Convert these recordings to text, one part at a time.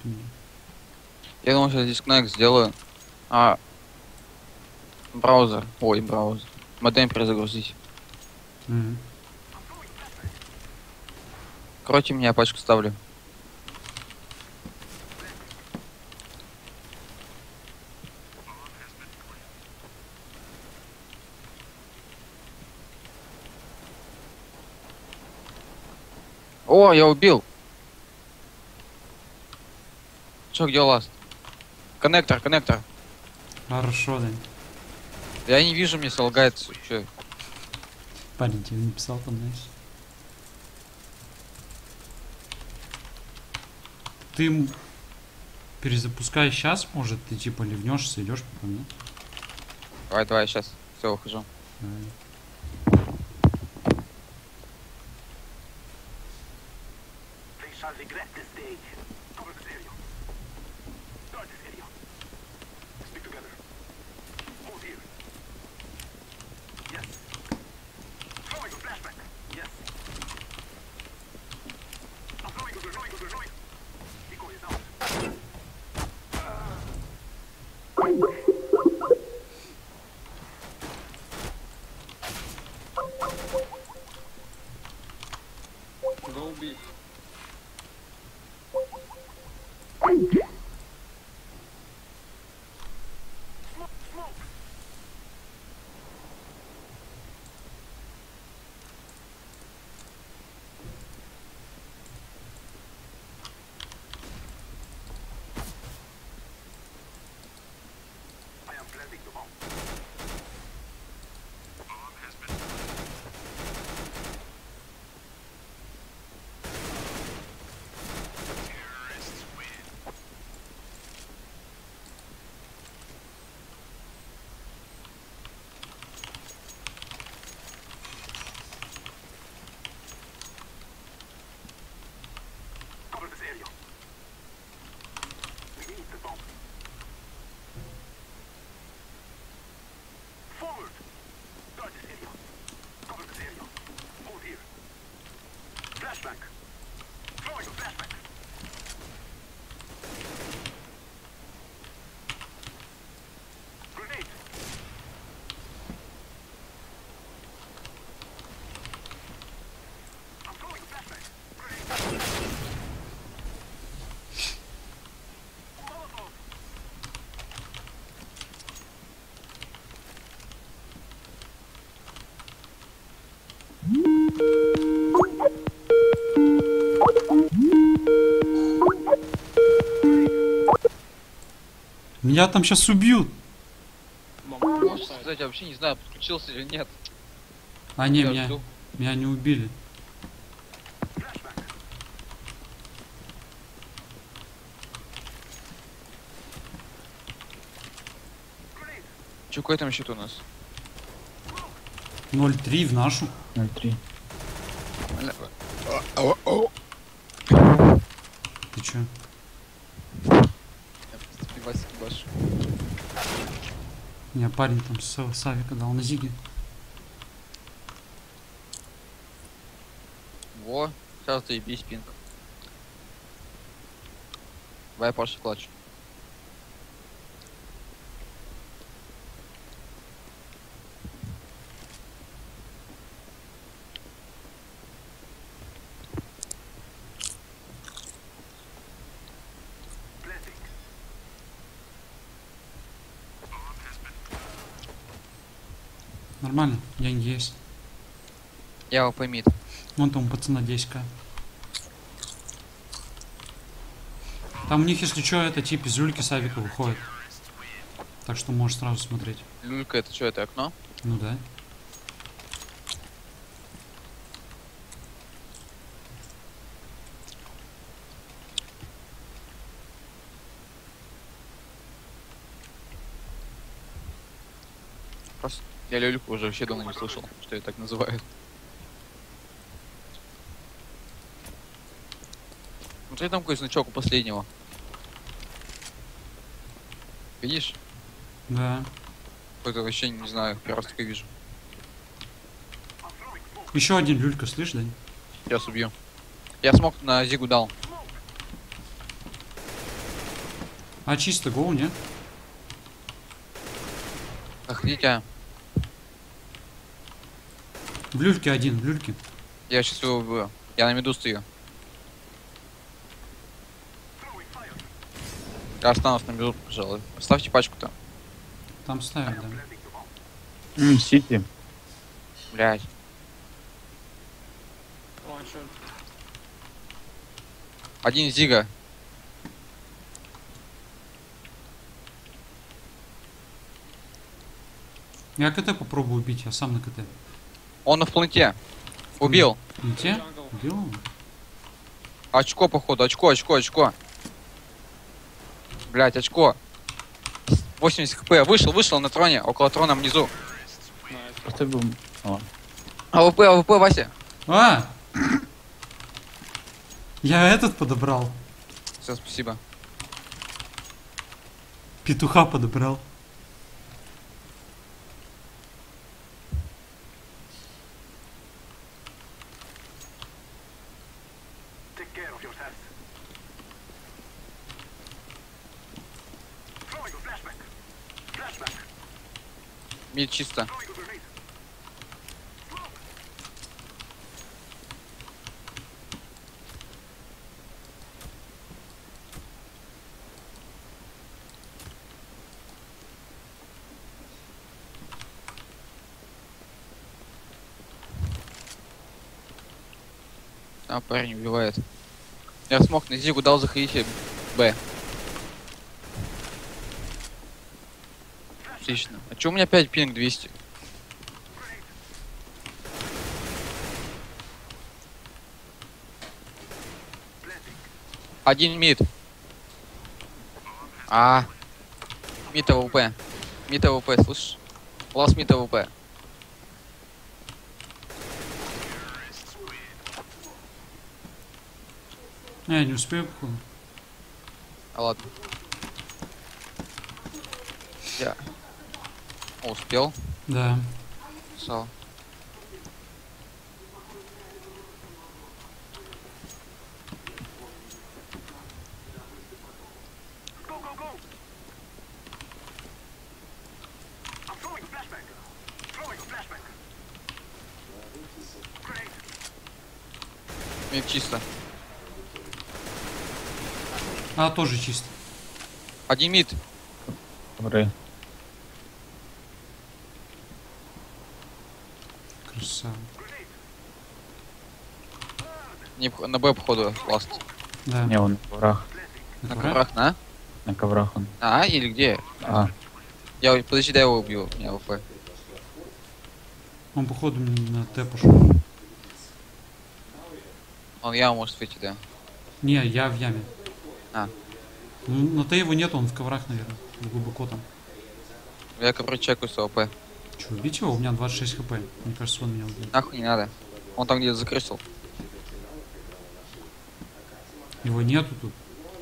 Я думал, сейчас дисконнект сделаю. Браузер. Ой, браузер. Модем перезагрузить. Короче, меня пачку ставлю. О, я убил. Чё, где ласт? Коннектор. Хорошо, да. Я не вижу, мне солгает. Чё? Парень тебе написал там, знаешь. Ты перезапускай сейчас, может, ты типа ливнешься, идешь по мне. Давай, сейчас. Все, ухожу. Давай. Куда убить? Меня там сейчас убьют. Можешь сказать, я вообще не знаю, подключился или нет. А не, Я меня жду. не убили. Че, какой там счет у нас? 0-3 в нашу. 0-3. Ты чё? Я просто пивасик ебашу. Меня парень там с авика дал на зиге. Во, сейчас заебись, пинг. Давай, Паша, клатч. Нормально, деньги есть. Я его поймит. Вон там у пацана 10к. Там у них, если что, это тип из люльки с авика выходит. Так что можешь сразу смотреть. Люлька, это что, это окно? Ну да. Просто я люльку уже вообще давно не слышал, что ее так называют. Смотри, там какой значок у последнего. Видишь? Да. Какой-то вообще не знаю, первый раз такой вижу. Еще один люлька, слышь, Дань? Сейчас убью. Я смог на зигу дал. А чисто гоу, не? Заходите. В люльке один, в люльке. Я сейчас его убью. Я на меду стою. Я останусь на меду, пожалуй. Оставьте пачку-то. Там ставят, да. Сити. Блять. Один Зига. Я КТ попробую убить, я сам на КТ. Он в планете. Убил. Не те? Убил? Очко, походу. Очко. Блять, очко. 80 хп. Вышел на троне. Около трона внизу. Просто был... О, АВП, Вася. А! Я этот подобрал. Все, спасибо. Петуха подобрал. Мид чисто. А, парень убивает. Я смог на Зигу дал, заходите. Б. Отлично. А чё у меня опять пинг 200? Один мид. Мид АВП. Мид АВП, слышишь? Лас мид АВП. Я не успею, походу. А ладно. Я. О, успел. Да. Сал. Мид чисто. А, тоже чисто. Один мид. добрый. Красава. На Б, походу, ласт. Да. Не, он на коврах. На На коврах? коврах, на? На коврах он. Или где? А, Подожди, дай его убью. У меня АВП. Он, походу, на Т пошел. Он яму может выйти, да. Не, я в яме. А. Ну, на Т его нет, он в коврах, наверное. Глубоко там. Я, короче, чекаю с АВП. Че, убить его? У меня 26 хп. Мне кажется, он меня убьет. Нахуй не надо. Он там где-то закрысил. Его нету тут.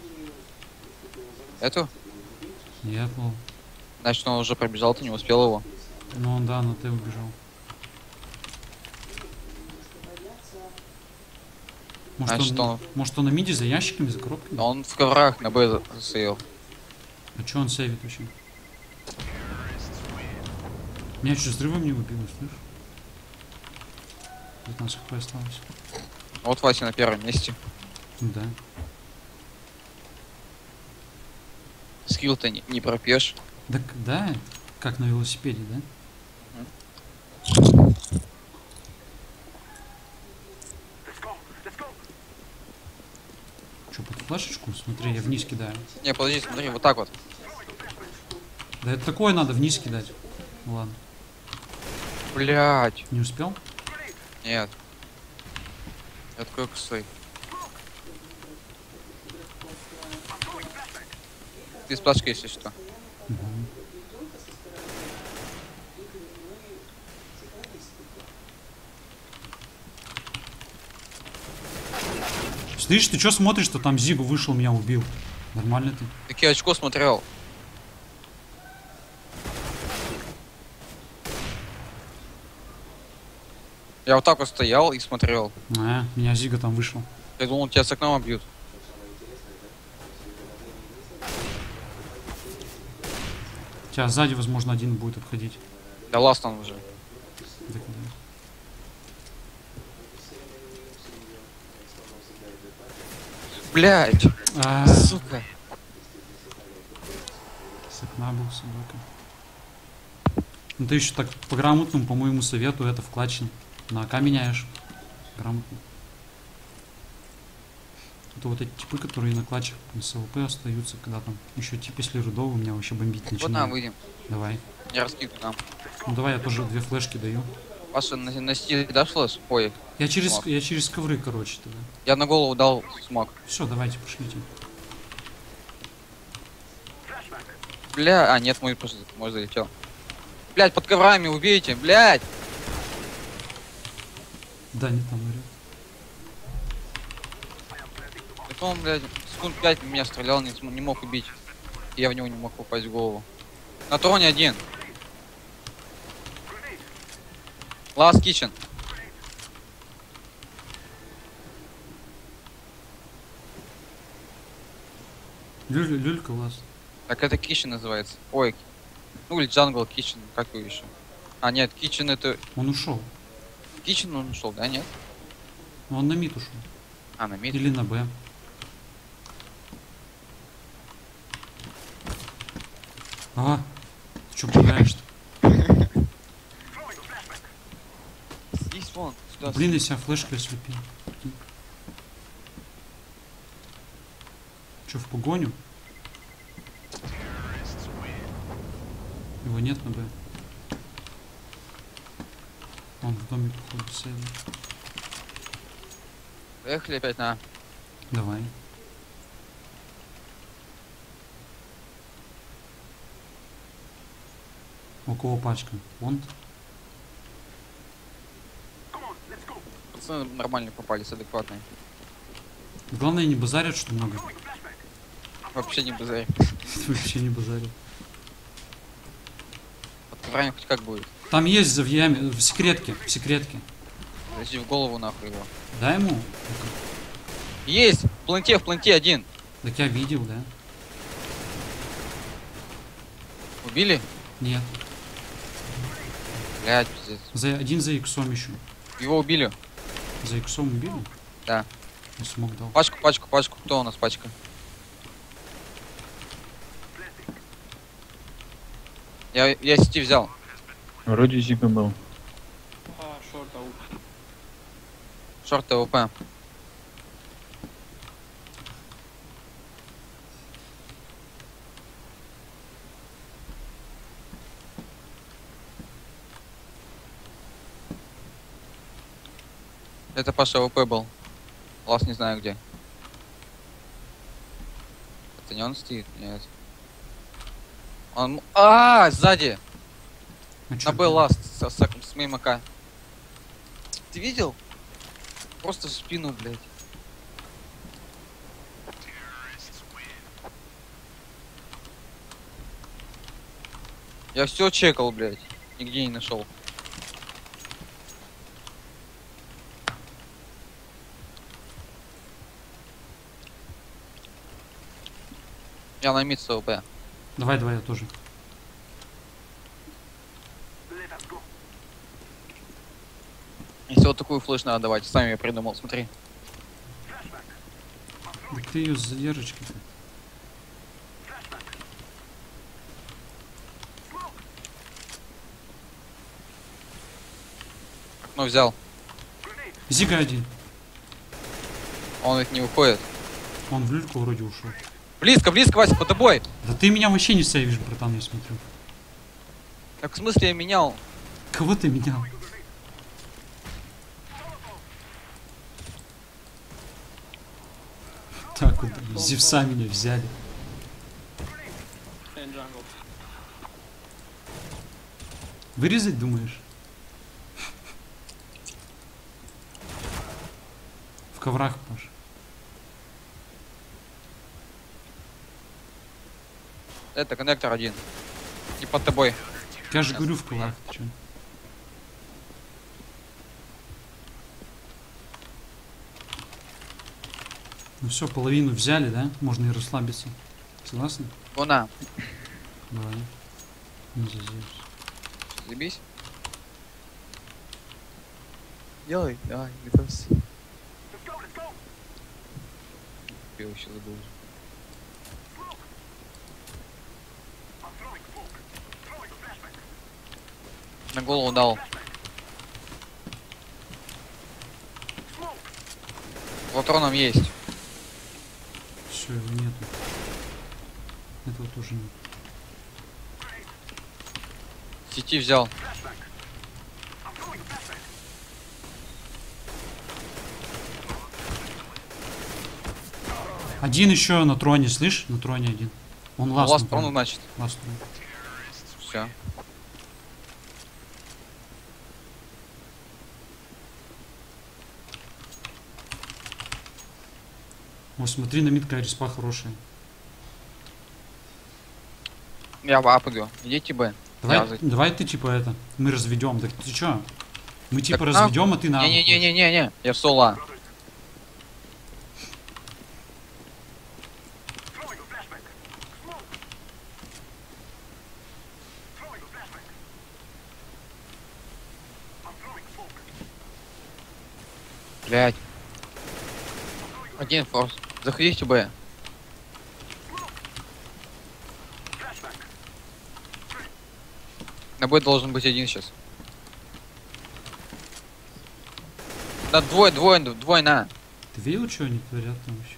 Эту? Нет, лол. Значит, он уже пробежал, ты не успел его. Ну, он, да, на Т убежал. Значит, он... Может, он на миде за ящиками, за коробками? Он в коврах на Б засеял. А че он сейвит вообще? Меня чуть взрывом не убило, слышишь? 15 хп осталось. Вот Вася на первом месте. Да. Скилл-то не пропьешь. Так, да, как на велосипеде, да? Че, под флешечку? Смотри, я вниз кидаю. Не, подожди, смотри, вот так вот. Да это такое надо вниз кидать. Ну ладно. Блять. Не успел? Нет. Я такой косой. Ты с плашкой, если что. Слышь, ты что смотришь, что там Зигу вышел, меня убил? Нормально ты? Так я очко смотрел. Я вот так вот стоял и смотрел. А, меня Зига там вышел. Я думал, тебя с окном обьют. Тебя сзади, возможно, один будет обходить. Да ласт он уже. Так, да. Блять, А, сука. с окна был собака. Ну ты еще так по-грамотному, по моему совету, это в клатче. На АК меняешь. Грамотно. Это вот эти типы, которые на клатчах на СВП остаются, когда там еще тип, если рудовый, меня вообще бомбить Вот начинает. нам выйдем. Давай. Я раскидываю нам. Ну давай, я тоже 2 флешки даю. Паша, на стиле дашь флеш? Ой, Я через Смог. ковры, короче, тогда. я на голову дал смог. Все, давайте, пошлите. Бля, а нет, мой залетел. Блять, под коврами убейте, блять. Да, не там орёт. Это он, блядь, секунд 5 в меня стрелял, не мог убить. И я в него не мог попасть в голову. На троне один. Last kitchen. Люлька у вас. Так это kitchen называется. Ой. Ну или jungle kitchen, как его еще? А нет, kitchen это... Он ушел. Kitchen он ушел, да, нет? Ну, он на мид ушел. А, на мид. Или на Б. А, ты что пугаешь-то? Здесь вон, сюда. Блин, я себя флешкой ослепил. Че, в погоню? Его нет на Б. Он в доме, походу, сейвит. Поехали опять на... Давай. У кого пачка? Фонд? Пацаны нормально попались, адекватные. Главное, не базарят, что много. Вообще не базарь. Вообще не базарят. Под коврами хоть как будет. Там есть в яме, в секретке, в секретке. Зайди в голову нахуй его. Дай ему. Есть! В планте один. Так я видел, да? Убили? Нет. Блять, пиздец. Один за иксом еще. Его убили. За иксом убили? Да. Я смог дал. Пачку. Кто у нас пачка? Я сети взял. Вроде Зига был. Шорт ТВП. Это Паша ВП был. Лас не знаю где. Это не он стоит? Нет. Он... сзади! А чё На Б это? ласт с моим АК. Ты видел? Просто в спину, блядь. Я все чекал, блядь. Нигде не нашел. Я на мид с ОП. Давай, я тоже. Если вот такую флеш надо давать, сами я придумал, смотри. Так ты ее с задержечкой. Ну взял. Зига один. Он ведь не выходит. Он в люльку вроде ушел. Близко, Вася, под тобой. Да ты меня вообще не сейвишь, братан, я смотрю. Так в смысле я менял? Кого ты менял? Так вот, Зевса меня взяли. Вырезать, думаешь? В коврах, Паш. Это коннектор один. И под тобой. Я же говорю в коврах, ты чё? Ну все, половину взяли, да? Можно и расслабиться. Согласны? Вона. Давай. Не зазевайся. Заебись. Делай, давай, готовься. Я вообще забыл. На голову дал. Патроном есть. Все, его нету. Этого тоже нет. Сети взял. Один еще на троне, слышь? На троне один. Он ласт. Ласт трону, значит. Ласт трон. Все. Ой, смотри, на мидка респа хорошая. Я в А пойду. Идите Б. Давай ты типа это. Мы разведем. Так ты чё? Мы типа Так, разведем, а ты на. Не-не-не-не-не. Я в соло. Блять. Один форс. Заходите Б. На Б должен быть один сейчас. Да двое на. Ты видел, что они творят там вообще?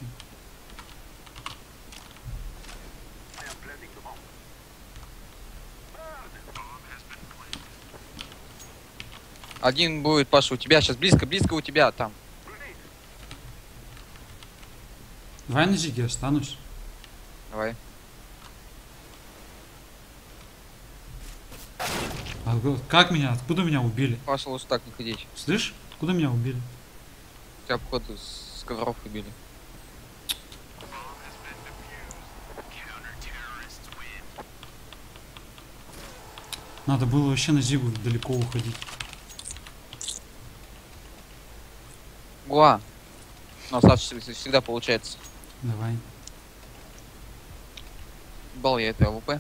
Один будет, Паша, у тебя сейчас близко у тебя там. Давай на зиге останусь. Давай. Как меня? Откуда меня убили? Паша, лучше так не ходить. Слышь? Откуда меня убили? Тебя, походу, с ковров убили. Надо было вообще на зигу далеко уходить. Гуа. Но Саша всегда получается. Давай. Бал я это АВП.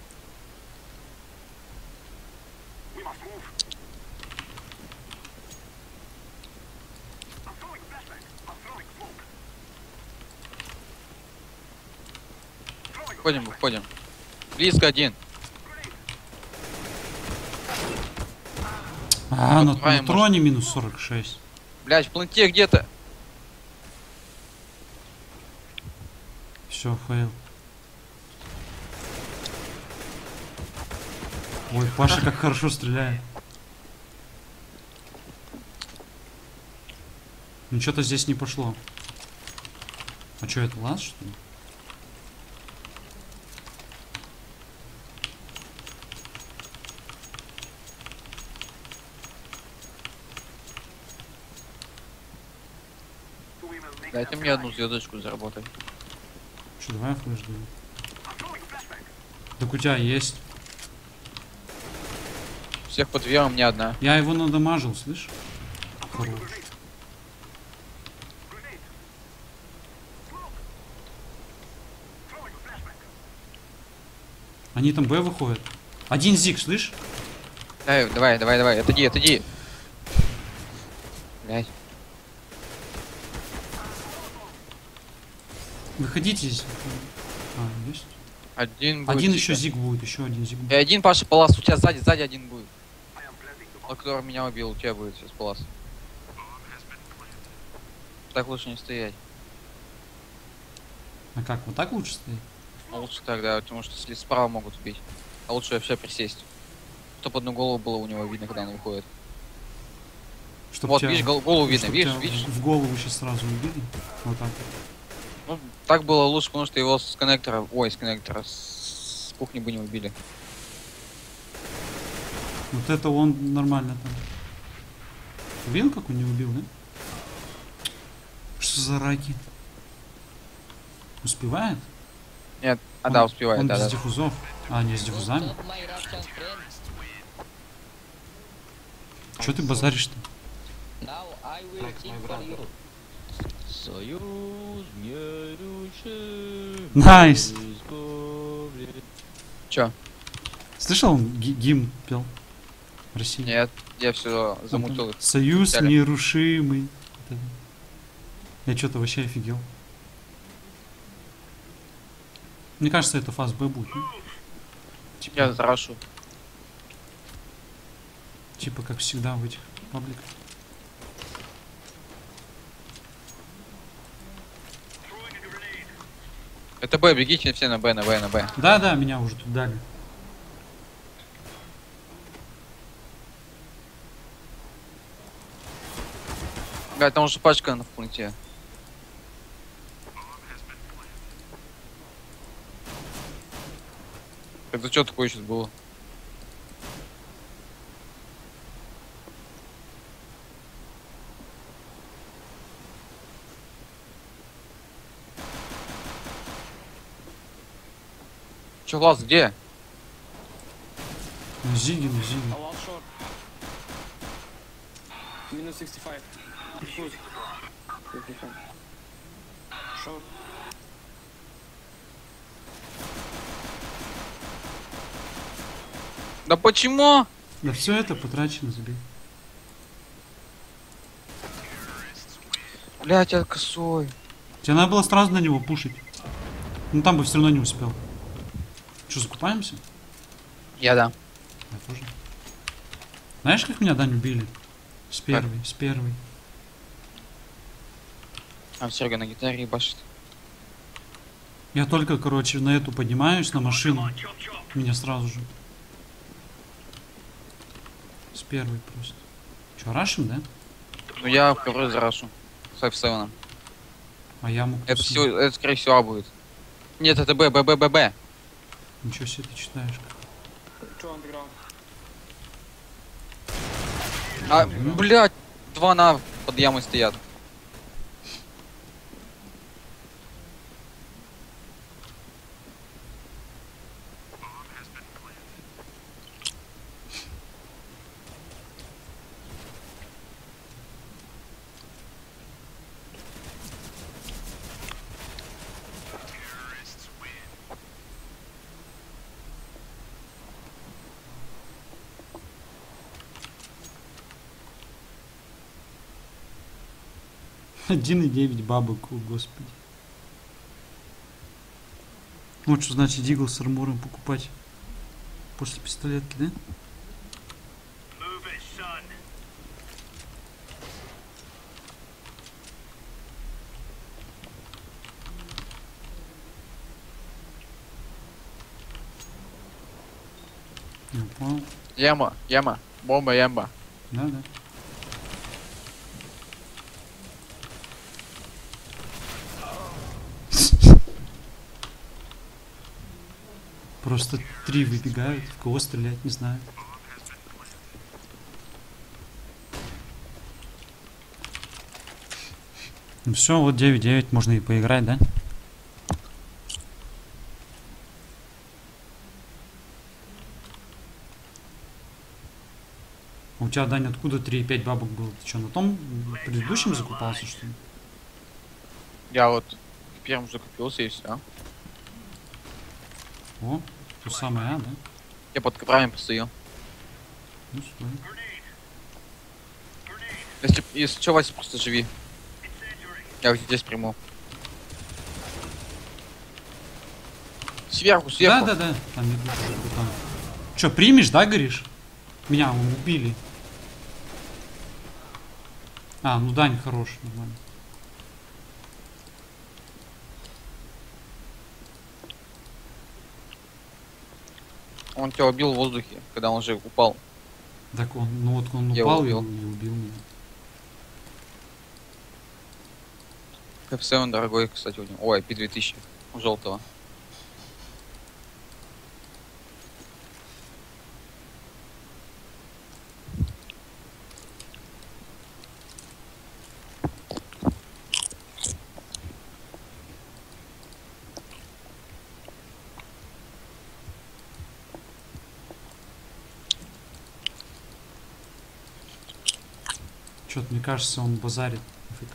Выходим. Близко один. А, на Подправим, троне минус 46. Блять, в планте где-то. Все, фейл. Ой, Паша как хорошо стреляет. Ну что-то здесь не пошло. А что это, лаз, что ли? Дайте мне одну звездочку заработать. Что, давай я флеш даю. Так у тебя есть. Всех под вером, мне одна. Я его надамажил, слышь? Хорош. Они там Б выходят. Один зиг, слышь? Давай. Отойди. Блять. Выходите здесь. А, есть. Один будет. Один еще зиг будет, еще один зиг И будет. один, Паша, палас. У тебя сзади один будет. Который меня убил, у тебя будет сейчас палас. Так лучше не стоять. А как, вот так лучше стоит? Ну, лучше так, да, потому что если справа могут убить. А лучше вообще присесть. Чтоб одну голову было у него видно, когда он выходит. Чтоб Вот, тебя- видишь, голову видно, чтоб видишь, тебя видишь? В голову сейчас сразу убили. Вот так. Ну, так было лучше, потому что его с коннектора, с кухни бы не убили. Вот это он нормально там. Видел, как он не убил, да? Что за раки? Успевает? Нет, Он- да, успевает, Он да. без диффузов. А, не с диффузами. Че ты базаришь-то? Союз не рушим. Найс! Чё? Слышал, он гимн пел России? Нет, я все Он там, замутил. Союз Взяли. нерушимый. Вот это. Я что-то вообще офигел. Мне кажется, это фаз Б будет. Ну? Типа, Я зарашу. типа как всегда в этих пабликах. Это Б, бегите все на Б, на Б, на Б. Да, меня уже тут дали. Блядь, там уже пачка на пункте. Это что такое сейчас было? Че, Влас, где? На Зиге. Аллах шорт. Минус 65. Диффуз. Шорт. Да почему? Да все это потрачено, забей. Блять, я косой. Тебе надо было сразу на него пушить. Ну там бы все равно не успел. Что, закупаемся? Я да. Я тоже. Знаешь, как меня Дань убили? С первой. А Серега на гитаре ебашит. Я только, короче, на эту поднимаюсь, на машину. Меня сразу же. С первой просто. Че, рашим, да? Ну я второй зарашу. С F7. А я мог... Это все, это скорее всего А будет. Нет, это Б, Б, Б, Б, Б. Ничего себе ты читаешь. Two underground. А, блять, два на под ямой стоят. Один и 9 бабок, о господи. Вот что значит Дигл с армором покупать после пистолетки, да? Я понял. Яма, яма, бомба, яма. Да. Просто 3 выбегают, в кого стрелять, не знаю. Ну все, вот 9-9, можно и поиграть, да? А у тебя, Дань, откуда 3,5 бабок было? Ты что, на том предыдущем закупался, что ли? Я вот в первом закупился и все. О, то самое, да? Я под каправем постою. Ну, стой. Если что, Вася, просто живи. Я вот здесь приму. Сверху, сверху. Да. Там идут уже там. Че, примешь, да, говоришь? Меня убили. А, ну Дань хорош, нормально. Он тебя убил в воздухе, когда он уже упал. Так он, ну вот он Я упал и убил. убил меня. F7 дорогой, кстати, у него. Ой, P2000 у желтого. Что-то мне кажется, он базарит. АФК.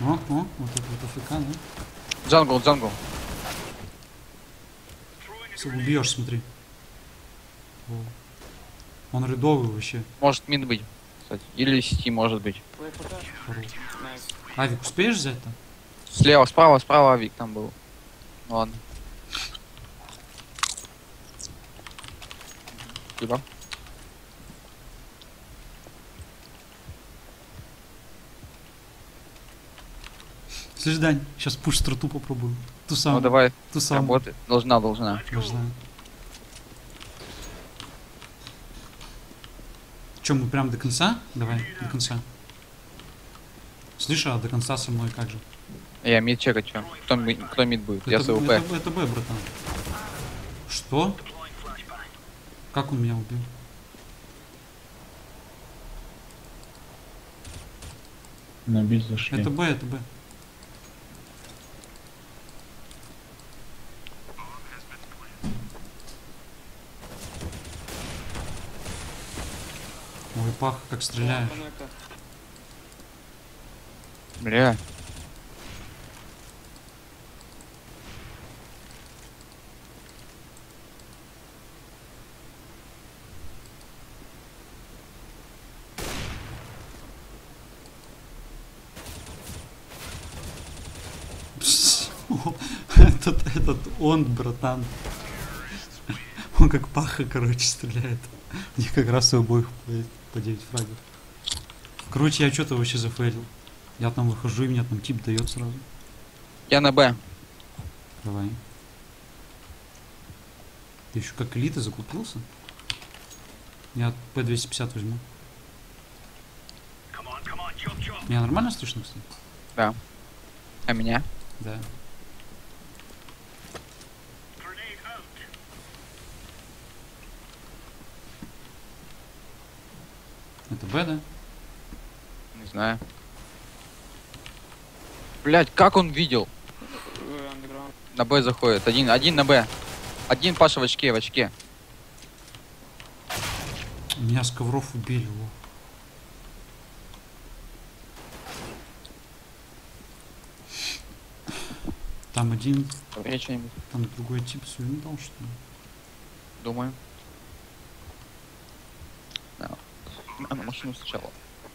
О, вот это вот АФК, да? Джангл, джангл. Убьешь, смотри. О. Он рядовый вообще. Может мид быть, кстати. Или сети может быть. Play for that. Хорош. Nice. Авик, успеешь взять там? Слева, справа авик там был. Ладно. Спасибо. Слышь, Дань, сейчас пуш строту попробую. Ту Ну самую. давай, Ту самую. работай. Должна. Должна. Че, мы прям до конца? Давай, до конца. Слышь, а до конца со мной как же? Я мид чекать, чё? Кто мид будет? Я с АВП. это Б, братан. Что? Как он меня убил? На бит зашли. Это Б, это Б. Ой, пах, как стреляешь. Connector. Бля. Этот он, братан. Он как паха, короче, стреляет. Мне как раз у обоих по 9 фрагов. Короче, я что-то вообще зафейлил. Я там выхожу, и мне там тип дает сразу. Я на Б. Давай. Ты еще как элита закупился? Я П-250 возьму. Меня нормально слышно, кстати? Да. А меня? Да. Это Б, да? Не знаю. Блять, как он видел? Underground. На Б заходит. Один на Б. Один Паша в очке. Меня с ковров убили, во. Там один, Говори что-нибудь. там другой тип свою дал, что ли? Думаю. Да. На машину сначала.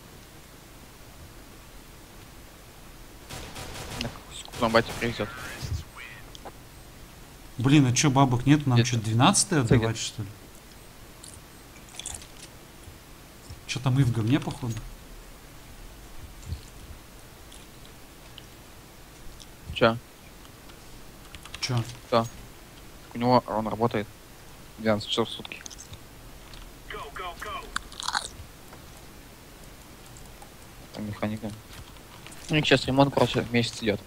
На какую батя привезет. Блин, а чё, бабок нету? Нам Это- что, 12-е отдавать, что ли? Чё-то мы в говне, походу. Че? Чё? У него он работает 12 часов в сутки. Там механика. У них сейчас ремонт, короче, месяц идет.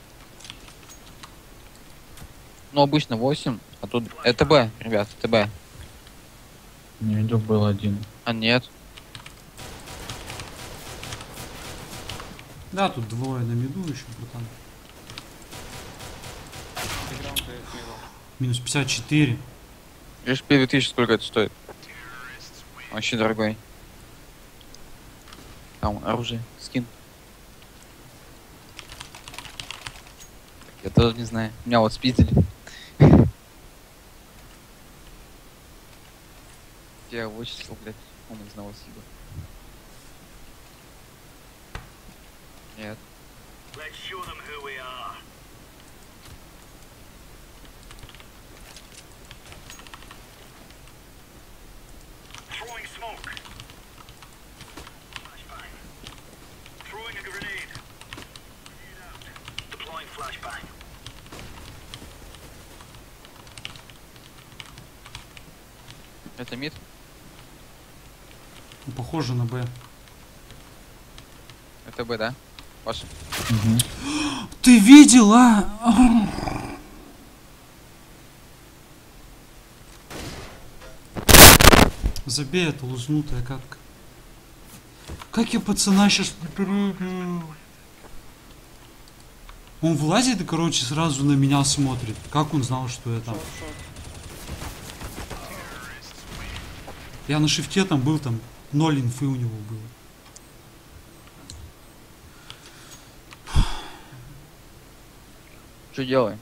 Ну, обычно 8, а тут... Это Б, ребят, это Б. Не видел, был один. А нет. Да, тут двое на миду еще, братан. Underground и middle. Минус 54. Лишь 2000 сколько это стоит? Вообще дорогой. Там оружие, скин. Я тоже не знаю. Меня вот спиздили. Я вычислил, блядь. Он не знал Сига. Нет. Это мид? Ну, похоже на Б. Это Б, да? Паша. Угу. Ты видел, а? Забей эту лузнутая катка. Как я пацана сейчас не перебил? Он влазит и, короче, сразу на меня смотрит. Как он знал, что я там? Short, short. Я на шифте там был, там 0 инфы у него было. Что делаем?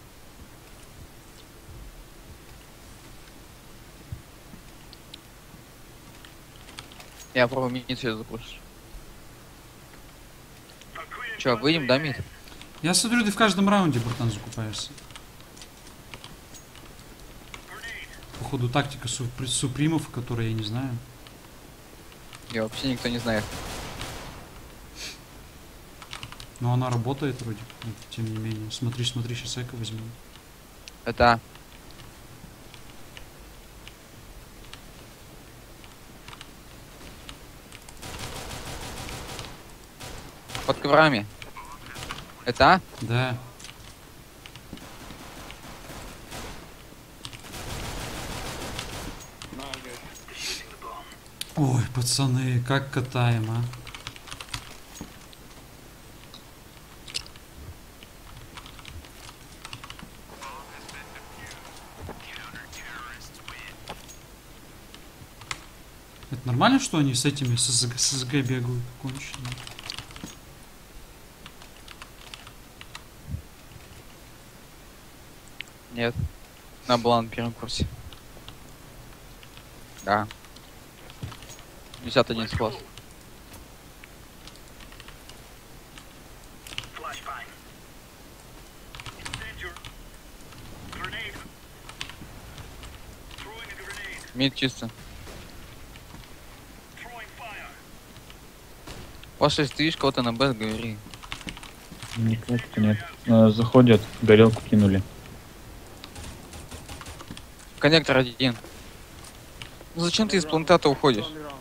Я пробую мид себе запушить. Че, выйдем, да, мид? Я смотрю, ты в каждом раунде, братан, закупаешься. Походу тактика супримов, которую я не знаю. Я вообще никто не знает. Но она работает вроде, тем не менее. Смотри, смотри, сейчас эко возьмем. Это... Под коврами. Это? Да. На, блядь. Ой, пацаны, как катаем, а? Это нормально, что они с этими с СЗГ бегают конченые? Нет. На была на первом курсе. Да. 51 класс. Мид чисто. Паша, если ты видишь кого-то на Б, говори. Никого нет. Заходят, горелку кинули. Коннектор один. Ну зачем ты из плантата уходишь? Андеграунд.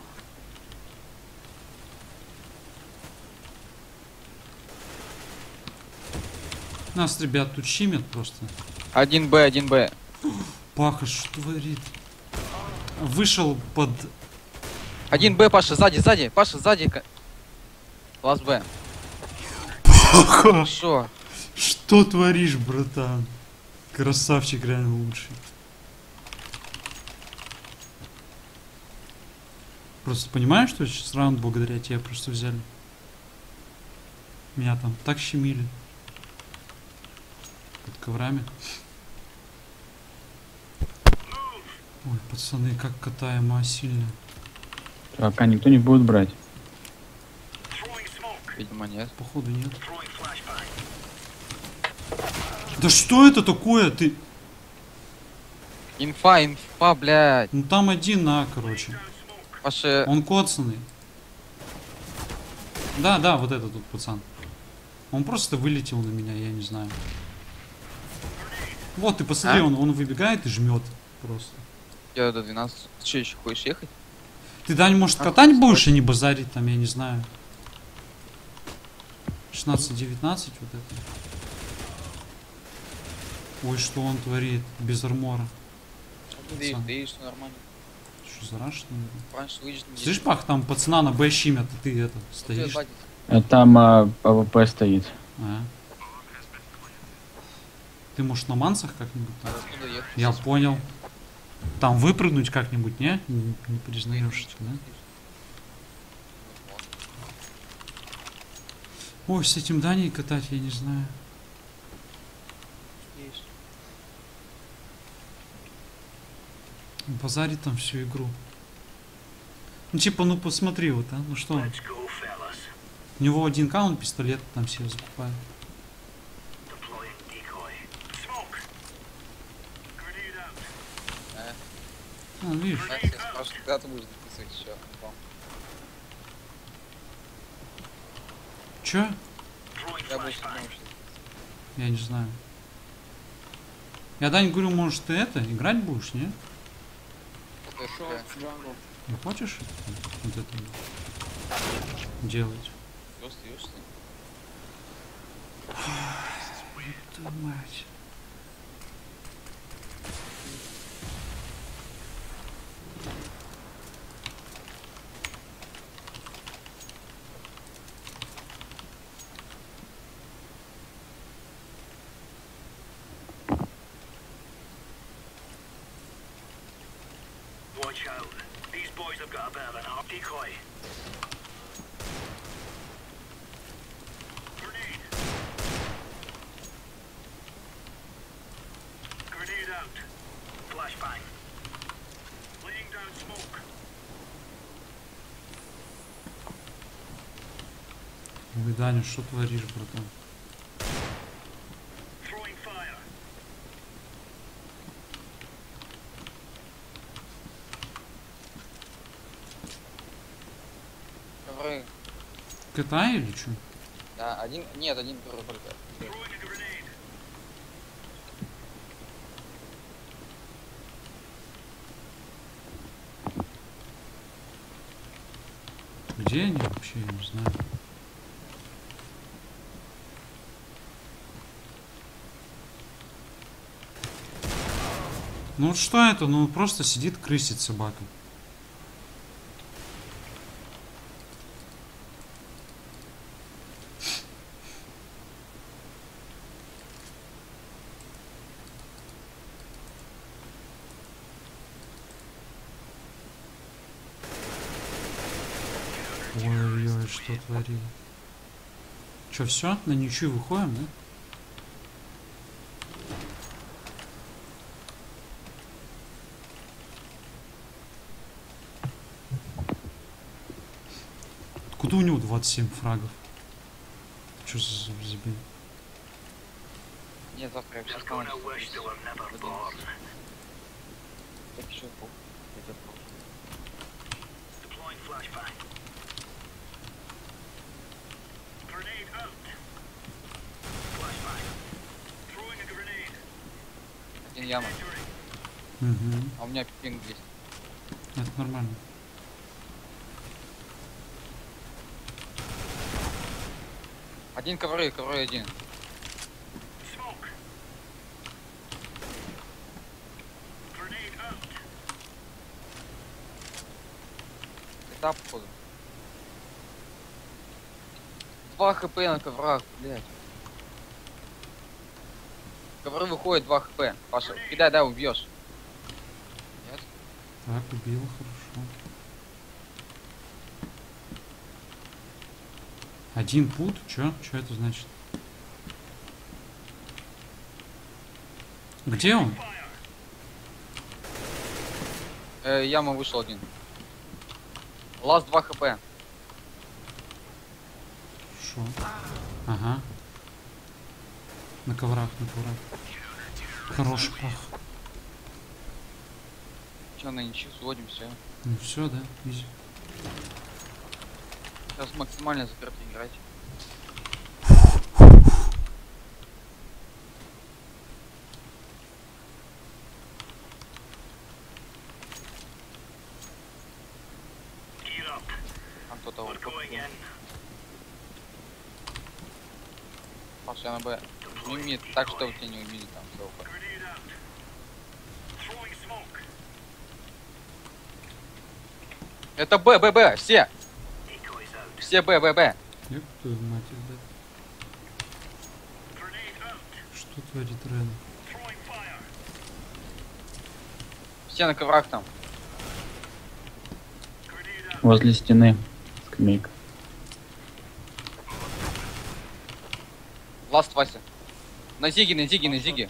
Нас, ребят, тут щимят просто. 1Б, 1Б. Паха, что творит? Вышел под... 1Б, Паша, сзади, сзади. Паша, сзади. Класс Б. Хорошо. Что творишь, братан? Красавчик, реально лучший. Просто понимаешь, что сейчас раунд благодаря тебе просто взяли? Меня там так щемили. Под коврами. Ой, пацаны, как катаем, а сильно. Так, а никто не будет брать. Видимо, нет. Походу нет. Да что это такое? Ты... Инфа, блядь. Ну там один на, короче. Паша, Он коцанный. Да, да, вот этот тут пацан. Он просто вылетел на меня, я не знаю. Вот, ты посмотри, А? он выбегает и жмет просто. я до 12. Ты что, еще хочешь ехать? Ты, Дань, может, катать будешь, а не базарить там, я не знаю. 16-19 вот это. Ой, что он творит без армора. Ты видишь, что нормально. Что за раш, что ли? Раньше выйдешь не Слышь, Пах, там пацана на Б щимят, а ты это, стоишь. Там АВП стоит. А. Ты, может, на мансах как-нибудь там? Откуда ехать? Я понял. Там выпрыгнуть как-нибудь, не? Не признаешься, да? Ой, с этим Даней катать, я не знаю. Базарит там всю игру. Ну типа, ну посмотри вот, а, ну что он? У него 1К, он пистолет там себе закупает. А, видишь? Я тебя спрашиваю, когда ты будешь записывать еще? Чё? Я больше не научусь. Я не знаю. Я Дань говорю, может ты это, играть будешь, не? Шорт, джангл. Не хочешь вот это делать? Просто ешь, Твою мать. Watch out. These boys have got a bit of an arm decoy. Grenade. Ой, Даня, что творишь, братан? Throwing fire. Ковры. Китай или что? Да, один. Нет, один ковры только. Throwing a grenade. Где они вообще, я не знаю. Ну вот что это? Ну просто сидит, крысит собака. Ой-ой-ой, что творили. Че, все? На ничью выходим, да? Откуда у него 27 фрагов? Что за забей? Нет, завтра я все They're gonna wish they were never born. Так еще Deploying flashbang. Grenade out. Flashbang. Throwing a grenade. один яма. Injury. Угу. А у меня пинг есть. Это нормально. Один ковры, ковры один. Smoke. Grenade out. Этап, походу. 2 хп на коврах, блядь. Ковры выходят 2 хп. Паша, кидай, да, убьешь. Нет? Так, убил, хорошо. Один пут? Чё? Чё это значит? Где он? Яма вышел один. Лаз 2 хп. Шо? Ага. На коврах, на коврах. Хороший пах. Че, на ничью сводим, все. Ну все, да? Изи. Сейчас максимально закрыто играть. Gear up. Там кто-то We're вот. going in. Паша, я на Б. Жми так, чтобы тебя не убили там. Селфа. Grenade out. Throwing smoke. Это Б, Б, Б, все! Decoys out. Все Б, Б, Б. Ёб твою мать, да. Grenade out. Что творит Рен? Throwing fire. Все на коврах там. Grenade out. Возле стены. Скамейка. Ласт, Вася. На зиге, на зиге, на зиге.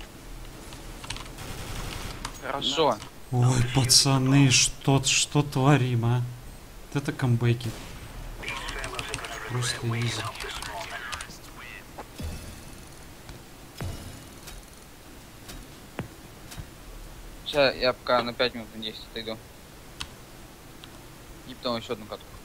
Хорошо. Ой, пацаны, что творим, а? Вот это камбэки. Просто изи. Сейчас я пока на 5 минут, на 10 отойду. И потом еще одну катку.